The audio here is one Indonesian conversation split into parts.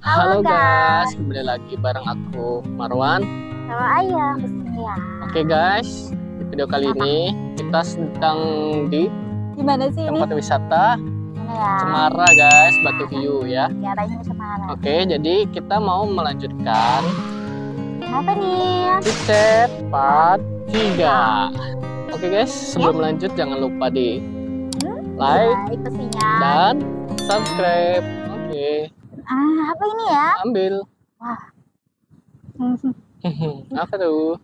Halo guys, kembali lagi bareng aku Marwan sama Ayang ya. Oke guys, di video kali ini kita sedang di Gimana sih tempat ini? wisata Ya? Cemara guys, Batu Hiu ya. Caranya Cemara. Oke, jadi kita mau melanjutkan Apa nih? Picet Part 3. Oke guys, sebelum lanjut jangan lupa di like pastinya. dan subscribe. Oke. Apa ini ya? Ambil. Wah. Apa tuh?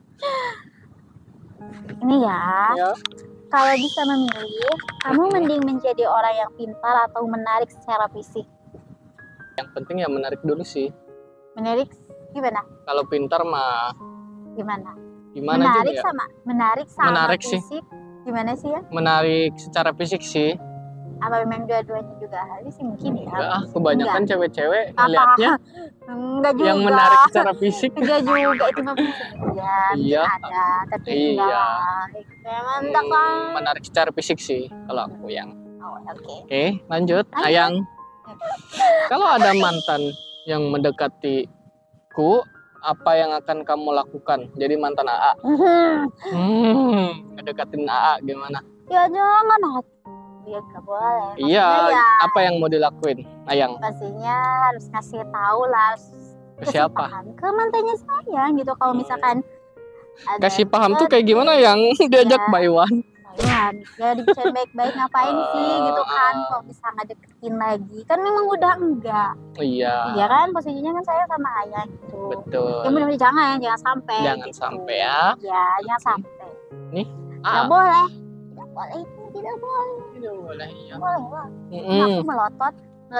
Ini ya. Ya. Kalau bisa memilih, kamu mending menjadi orang yang pintar atau menarik secara fisik? Yang penting ya menarik dulu sih. Menarik gimana? Kalau pintar mah Gimana? gimana Menarik juga ya? menarik sama Menarik sih. fisik. Gimana sih ya? Menarik secara fisik sih. Apa memang dua-duanya juga harus sih mungkin ya? Enggak, kebanyakan cewek-cewek Apa? ngeliatnya Enggak juga. yang menarik secara fisik. Enggak juga itu mah fisik ya. Iya. Ada, tapi Iya. enggak. Memang enggak kan. Menarik secara fisik sih kalau aku yang. Oh, oke. Oke, lanjut. Ayang. Kalau ada mantan yang mendekatiku, apa yang akan kamu lakukan? Jadi mantan AA. Ngedekatin AA gimana? Ya jangan ya nggak boleh. Iya, Maksudnya ya, apa yang mau dilakuin, Ayang? pastinya harus kasih tahu lah, harus Ke kasih siapa? paham ke mantannya saya gitu. Kalau misalkan ada Kasih paham tuh deket, kayak gimana yang diajak Iya. By One? Ayang, ya dibicarain baik-baik ngapain sih gitu kan? Kalau bisa nggak deketin lagi, kan memang udah enggak. Iya, Iya kan, posisinya kan saya sama Ayang gitu. betul. Ya benar-benar jangan sampai. Jangan gitu. sampai ya. Ya, jangan sampai. Nih, Tidak boleh. Tidak boleh itu, tidak boleh. Tidak boleh ya. Boleh lah. Mm-mm. Aku melotot.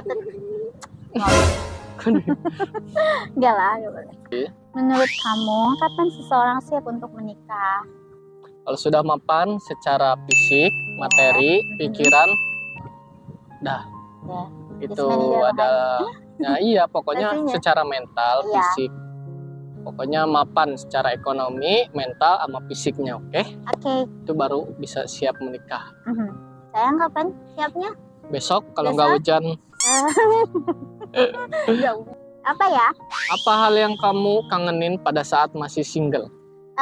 Enggak lah, enggak boleh. Menurut kamu, kapan seseorang siap untuk menikah? Kalau sudah mapan secara fisik, materi, pikiran, dah Ya, itu Jasmine di dalam ada. Nah iya, pokoknya Pastinya. secara mental, Iya. fisik. Pokoknya mapan secara ekonomi, mental, sama fisiknya, oke? Oke. Itu baru bisa siap menikah. Sayang kapan siapnya? Besok kalau nggak hujan, Jauh. Apa ya? apa hal yang kamu kangenin pada saat masih single?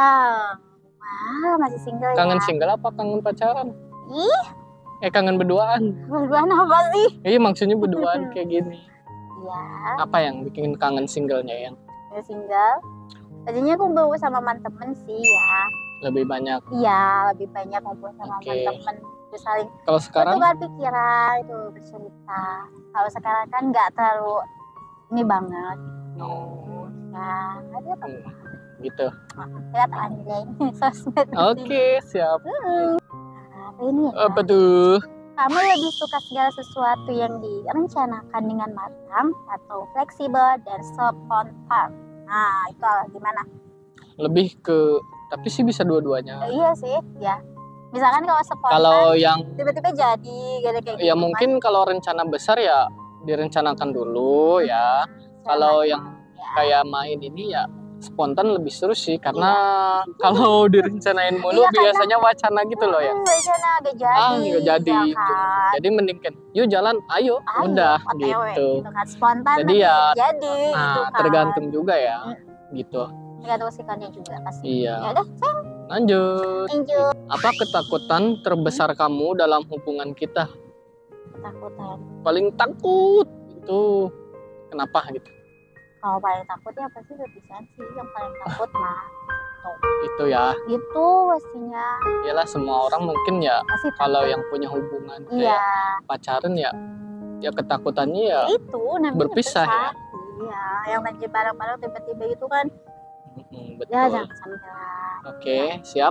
Masih single Kangen ya? single apa kangen pacaran? Ih, Kangen berduaan. berduaan apa sih? Iya maksudnya berduaan kayak gini. Ya, Apa yang bikin kangen singlenya yang udah single. Tadinya kumpul sama teman-teman sih ya. lebih banyak? Iya, lebih banyak ngumpul sama Oke. teman-teman. Terus saling Kalau sekarang? bertukar pikiran, itu bercerita. Kalau sekarang kan nggak terlalu ini banget. Oh, Ya, ada apa? gitu. Lihat anjing sosmed. Oke, siap. Apa ini ya? Apa tuh? Kamu lebih suka segala sesuatu yang direncanakan dengan matang atau fleksibel dan spontan? Nah, itu gimana? Lebih ke, tapi sih bisa dua-duanya. Iya sih, ya. Misalkan kalau spontan, Kalau yang tiba-tiba jadi gitu kayak ya gitu mungkin kalau rencana besar ya direncanakan dulu ya. kan. Kalau yang Ya. kayak main ini ya spontan lebih seru sih karena kalau direncanain mulu Iya, karena- biasanya wacana gitu loh ya. Rencana agak jadi. Nggak jadi. ya kan? Jadi mending kan, yuk jalan, ayo, Ayo, udah OTW, gitu. kan. Spontan Jadi tapi ya, jadi gitu Nah, kan. tergantung juga ya, gitu. Tergantung sikonnya juga pasti. Iya. Ya udah, Lanjut. thank you. Apa ketakutan terbesar kamu dalam hubungan kita? Ketakutan. Paling takut itu kenapa gitu? Kalau paling takut ya pasti perpisahan sih yang paling takut mah. Itu ya. Itu pastinya Iyalah semua orang mungkin ya pasti kalau takut. yang punya hubungan Iya, kayak pacaran ya ketakutannya ya itu namanya berpisah ya. Iya, yang lagi bareng-bareng tiba-tiba itu kan Betul. ya jangan sampai lah. Oke, siap.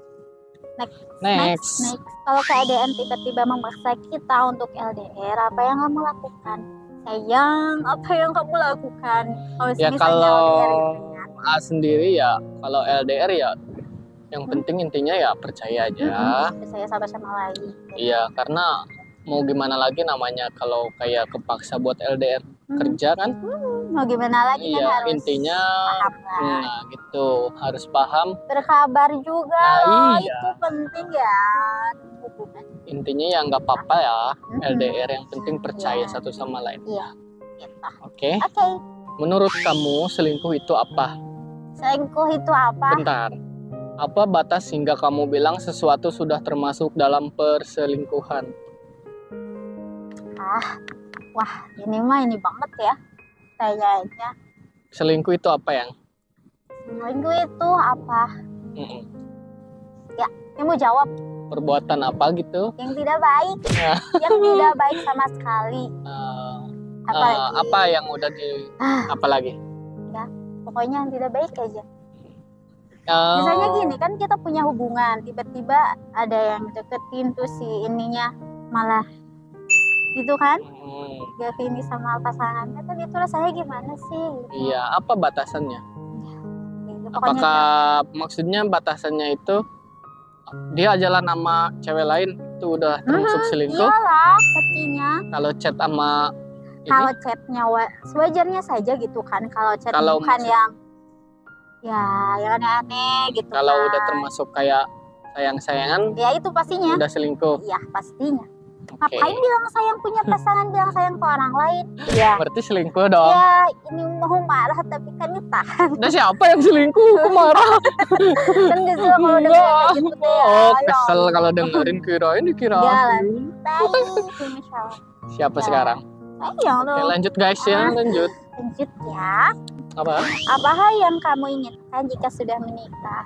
Next. Next. Kalau keadaan tiba-tiba memaksa kita untuk LDR, apa yang kamu lakukan? Sayang, apa yang kamu lakukan? Kalau Ya, misalnya kalau LDR gitu ya. A sendiri ya kalau LDR ya yang penting intinya ya percaya aja. Saya sama-sama lagi. Iya, karena mau gimana lagi namanya kalau kayak kepaksa buat LDR kerja kan? Mau gimana lagi kan Iya, harus intinya paham lah. nah gitu, harus paham. Berkabar juga Nah, loh, iya. itu penting ya. Hubungan. Intinya ya nggak apa-apa ya Mm-mm. LDR, yang penting percaya Iya. satu sama lain. Iya. gitu. Oke. Oke. Menurut kamu selingkuh itu apa? Selingkuh itu apa? Bentar. Apa batas hingga kamu bilang sesuatu sudah termasuk dalam perselingkuhan? Wah, ini mah ini banget ya. Kayaknya Selingkuh itu apa yang? selingkuh itu apa? Mm-mm. Ini mau jawab Perbuatan apa gitu? yang tidak baik, Ya. yang tidak baik sama sekali. Apalagi? Apa yang udah di? Apa lagi? Pokoknya yang tidak baik aja. Misalnya gini kan kita punya hubungan, tiba-tiba ada yang deketin tuh si ininya malah gitu kan, gak ini sama pasangannya kan, itu rasanya gimana sih? Gitu. Iya, apa batasannya? Gitu. Pokoknya Apakah maksudnya batasannya itu dia jalan sama cewek lain itu udah termasuk selingkuh? iyalah pastinya. Kalau chat sama ini, Kalau chatnya sewajarnya saja gitu kan, kalau chat Kalau bukan maksud- yang yang aneh-aneh gitu kalau kan. udah termasuk kayak sayang-sayangan, Ya itu pastinya. udah selingkuh. Iya pastinya. Oke. Ngapain bilang sayang punya pasangan, bilang sayang ke orang lain? Iya. Berarti selingkuh dong. Ya ini mau marah tapi kan ditahan. Nah, siapa yang selingkuh? Aku marah. Kan kesel kalau denger kayak gitu deh ya. Oh, Ya kesel kalau dengerin kirain dikira. Jalan. Tai, Masya Allah. Siapa Ya. sekarang? Ayo Oke, lo lanjut guys ya, lanjut. lanjut ya. Apa? Apa hal yang kamu inginkan jika sudah menikah?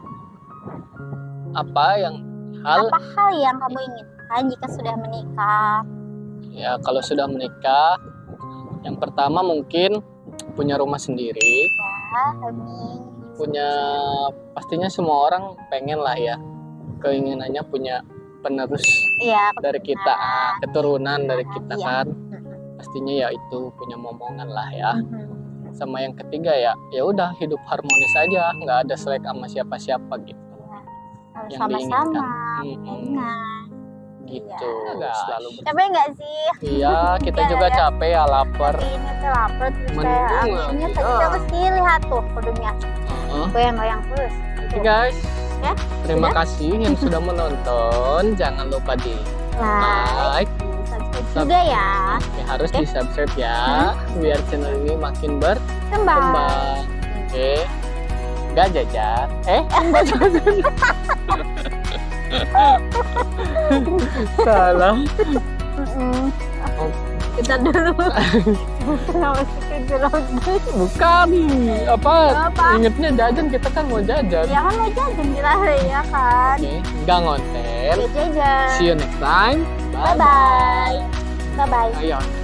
Apa yang hal? Apa hal yang kamu inginkan jika sudah menikah? Ya, kalau sudah menikah, yang pertama mungkin punya rumah sendiri, Ya, amin. punya pastinya semua orang pengen lah ya, keinginannya punya penerus Iya, dari kita, keturunan dari kita Iya. kan, pastinya ya itu punya momongan lah ya. Mhm. Sama yang ketiga ya udah hidup harmonis aja, nggak ada selek sama siapa-siapa gitu. Harus Yang sama-sama. diinginkan. Ingat. Gitu, Iya. selalu Capek nggak sih? iya, kita Iya, juga ya. capek ya, lapar. Tapi ini tuh lapar terus kayak Mendung anginnya lagi, tadi ya. udah mesti lihat tuh kudungnya Heeh. goyang-goyang terus. Oke guys, Ya, terima sudah? kasih yang sudah menonton. Jangan lupa di Like, like, subscribe juga ya. ya, harus Oke. di subscribe ya, biar channel ini makin Kembang. berkembang. Oke, nggak jajan. Nggak jajan. Salah. Mm-mm. Oh. Kita dulu. Kenapa sih kejelas? Bukan apa? Apa? Ingetnya jajan, kita kan mau jajan. Ya kan mau jajan jelas ya kan. Oke, nggak ngonten. Ya jajan. See you next time. Bye bye. Bye bye. Ayo.